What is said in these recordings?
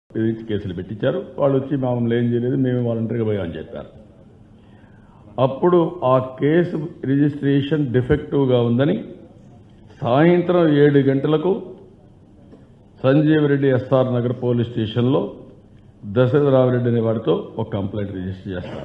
కేసులు పెట్టించారు. వాళ్ళు వచ్చి మమ్మల్ని ఏం చేయలేదు, మేము వాలంటరీగా పోయామని చెప్పారు. అప్పుడు ఆ కేసు రిజిస్ట్రేషన్ డిఫెక్టివ్గా ఉందని సాయంత్రం 7 గంటలకు సంజీవ్ రెడ్డి ఎస్ఆర్ నగర్ పోలీస్ స్టేషన్లో దశరథరామరెడ్డి అనే వాడితో ఒక కంప్లైంట్ రిజిస్టర్ చేస్తారు.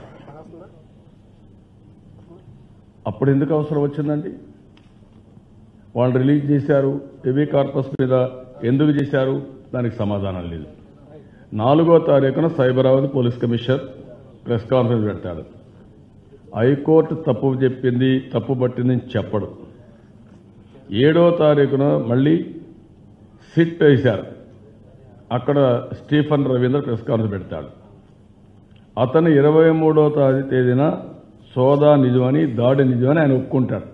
అప్పుడు ఎందుకు అవసరం వచ్చిందండి? వాళ్ళు రిలీజ్ చేశారు, హెవీ కార్పస్ మీద ఎందుకు చేశారు? దానికి సమాధానం లేదు. 4వ తారీఖున Cyberabad police commissioner press conference పెడతాడు. హైకోర్టు తప్పు చెప్పింది, తప్పు పట్టిందని చెప్పడు. 7వ తారీఖున మళ్ళీ సిట్ వేశారు. అక్కడ స్టీఫెన్ రవీంద్ర ప్రెస్ కాన్ఫరెన్స్ పెడతాడు. అతను 23వ తేదీన సోదా నిజమని, దాడి నిజమని ఆయన ఒప్పుకుంటాడు.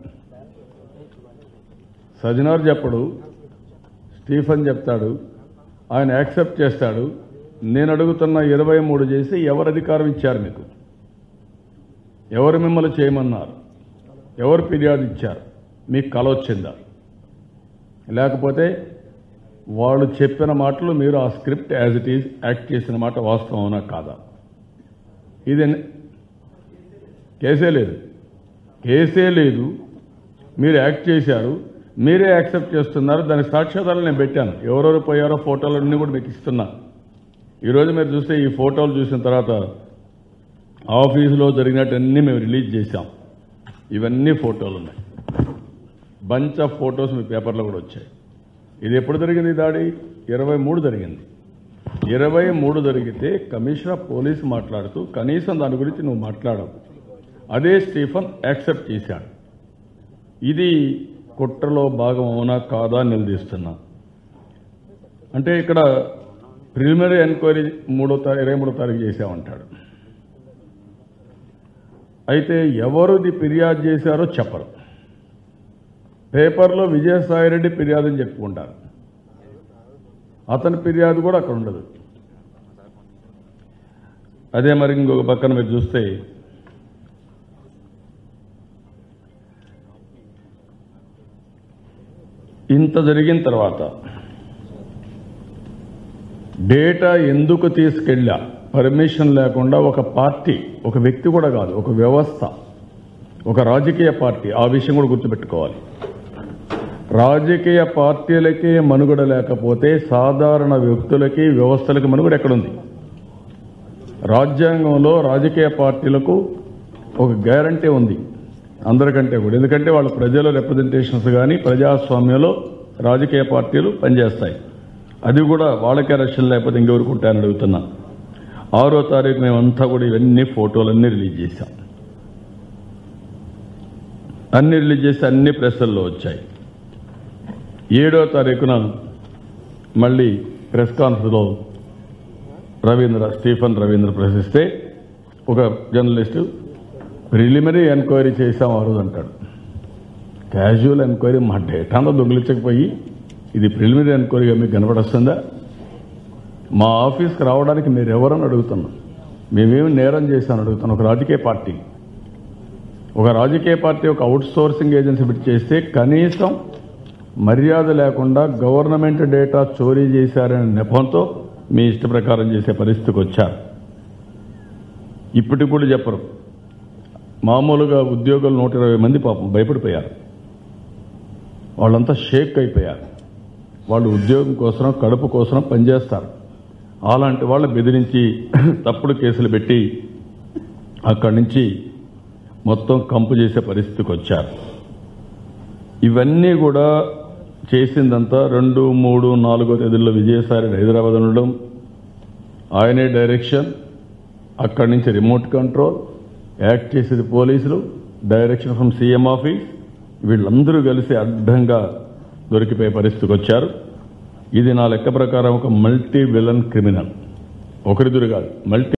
సజ్జనార్ చెప్పడు, స్టీఫెన్ చెప్తాడు, ఆయన యాక్సెప్ట్ చేస్తాడు. నేను అడుగుతున్న 23 చేసి ఎవరు అధికారం ఇచ్చారు? మీకు ఎవరు మిమ్మల్ని చేయమన్నారు? ఎవరు ఫిర్యాదు ఇచ్చారు? మీకు కల వచ్చిందా? లేకపోతే వాళ్ళు చెప్పిన మాటలు మీరు ఆ script as it is act చేసిన మాట వాస్తవం అవునా కాదా? ఇది కేసే లేదు, మీరు యాక్ట్ చేశారు, మీరే యాక్సెప్ట్ చేస్తున్నారు. దానికి సాక్ష్యాధారాలు నేను పెట్టాను. ఎవరెవరు పోయారో ఫోటోలన్నీ కూడా మీకు ఇస్తున్నా. ఈరోజు మీరు చూస్తే ఈ ఫోటోలు చూసిన తర్వాత ఆఫీసులో జరిగినట్టన్నీ మేము రిలీజ్ చేశాం. ఇవన్నీ ఫోటోలు ఉన్నాయి. బంచ్ ఆఫ్ ఫోటోస్ మీ పేపర్లో కూడా వచ్చాయి. ఇది ఎప్పుడు జరిగింది? దాడి 23 జరిగింది. 23 జరిగితే కమిషనర్ ఆఫ్ పోలీస్ మాట్లాడుతూ కనీసం దాని గురించి నువ్వు మాట్లాడవు. అదే స్టీఫెన్ యాక్సెప్ట్ చేశాడు. ఇది కుట్రలో భాగం అవునా కాదా అని నిలదీస్తున్నా. అంటే ఇక్కడ ప్రిలిమినరీ ఎంక్వైరీ 23వ తారీఖు చేశామంటాడు. అయితే ఎవరుది ఫిర్యాదు చేశారో చెప్పరు. పేపర్లో విజయసాయిరెడ్డి ఫిర్యాదు అని చెప్పుకుంటారు. అతని ఫిర్యాదు కూడా అక్కడ ఉండదు. అదే మరి ఇంకొక పక్కన మీరు చూస్తే ఇంత జరిగిన తర్వాత డేటా ఎందుకు తీసుకెళ్ళా? పర్మిషన్ లేకుండా ఒక పార్టీ, ఒక వ్యక్తి కూడా కాదు, ఒక వ్యవస్థ, ఒక రాజకీయ పార్టీ, ఆ విషయం కూడా గుర్తుపెట్టుకోవాలి. రాజకీయ పార్టీలకే మనుగడ లేకపోతే సాధారణ వ్యక్తులకి, వ్యవస్థలకి మనుగడ ఎక్కడుంది? రాజ్యాంగంలో రాజకీయ పార్టీలకు ఒక గ్యారంటీ ఉంది అందరికంటే కూడా. ఎందుకంటే వాళ్ళ ప్రజల రిప్రజెంటేషన్స్ కానీ ప్రజాస్వామ్యంలో రాజకీయ పార్టీలు పనిచేస్తాయి. అది కూడా వాళ్ళకే రక్షణ లేకపోతే ఇంకెవరికి ఉంటాయని అడుగుతున్నా. 6వ తారీఖు మేమంతా కూడా ఇవన్నీ ఫోటోలన్నీ రిలీజ్ చేశాం. అన్ని రిలీజ్ చేసి అన్ని ప్రెస్ల్లో వచ్చాయి. 7వ తారీఖున మళ్ళీ ప్రెస్ కాన్ఫరెన్స్లో స్టీఫెన్ రవీంద్ర ప్రశ్నిస్తే ఒక జర్నలిస్టు ప్రిలిమినరీ ఎంక్వైరీ చేశాం ఆ రోజు అంటాడు. క్యాజువల్ ఎంక్వైరీ మా డేటా అంతా దొంగిలించకపోయి ఇది ప్రిలిమినరీ ఎంక్వైరీగా మీకు కనపడొస్తుందా? మా ఆఫీస్కి రావడానికి మీరు ఎవరని అడుగుతున్నాం. మేమేమి నేరం చేశామని అడుగుతున్నాం. ఒక రాజకీయ పార్టీ ఒక అవుట్ సోర్సింగ్ ఏజెన్సీ పెట్టి చేస్తే కనీసం మర్యాద లేకుండా గవర్నమెంట్ డేటా చోరీ చేశారనే నెపంతో మీ ఇష్ట ప్రకారం చేసే పరిస్థితికి వచ్చారు. ఇప్పటికి కూడా చెప్పరు. మామూలుగా ఉద్యోగులు 120 మంది పాపం భయపడిపోయారు. వాళ్ళంతా షేక్ అయిపోయారు. వాళ్ళు ఉద్యోగం కోసం, కడుపు కోసం పనిచేస్తారు. అలాంటి వాళ్ళ బెదిరించి తప్పుడు కేసులు పెట్టి అక్కడి నుంచి మొత్తం కంపు చేసే పరిస్థితికి వచ్చారు. ఇవన్నీ కూడా చేసిందంతా 2, 3, 4వ తేదీల్లో విజయసాయిరెడ్డి హైదరాబాద్ ఉండడం, ఆయనే డైరెక్షన్, అక్కడి నుంచి రిమోట్ కంట్రోల్, యాక్ట్ చేసేది పోలీసులు, డైరెక్షన్ ఫ్రమ్ సీఎం ఆఫీస్, వీళ్ళందరూ కలిసి అడ్డంగా దొరికిపోయే పరిస్థితికి వచ్చారు. ఇది నా లెక్క ప్రకారం ఒక మల్టీ విలన్ క్రిమినల్, ఒకరిద్దరు కాదు, మల్టీ